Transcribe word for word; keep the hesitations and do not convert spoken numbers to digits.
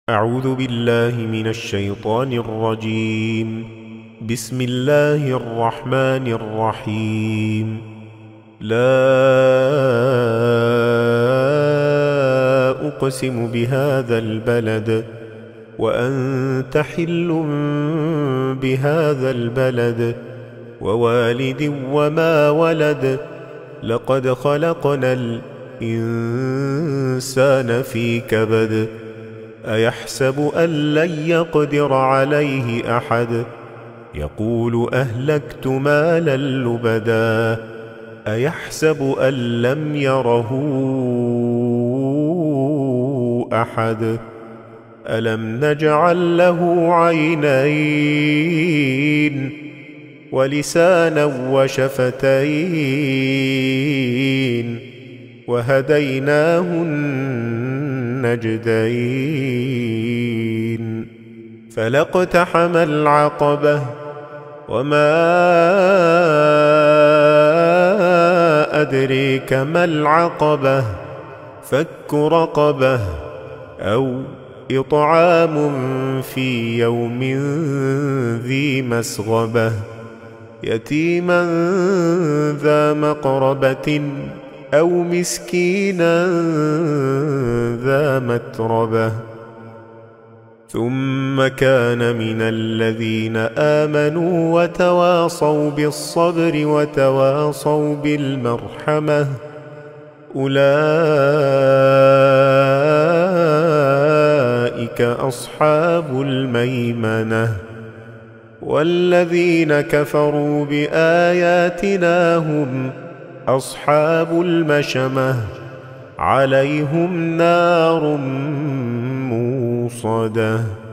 أعوذ بالله من الشيطان الرجيم. بسم الله الرحمن الرحيم. لا أقسم بهذا البلد وأنت حل بهذا البلد ووالد وما ولد. لقد خلقنا الإنسان في كبد. أيحسب أن لن يقدر عليه أحد. يقول أهلكت مالا لبدا. أيحسب أن لم يره أحد. ألم نجعل له عينين ولسانا وشفتين وهديناه النجدين. فلاقتحم العقبة وما أدريك ما العقبة. فك رقبة أو إطعام في يوم ذي مسغبة يتيما ذا مقربة أو مسكينا ذا متربة. ثم كان من الذين آمنوا وتواصوا بالصبر وتواصوا بالمرحمة أولئك أصحاب الميمنة. والذين كفروا بآياتنا هم أصحاب المشأمة عليهم نار موصدة.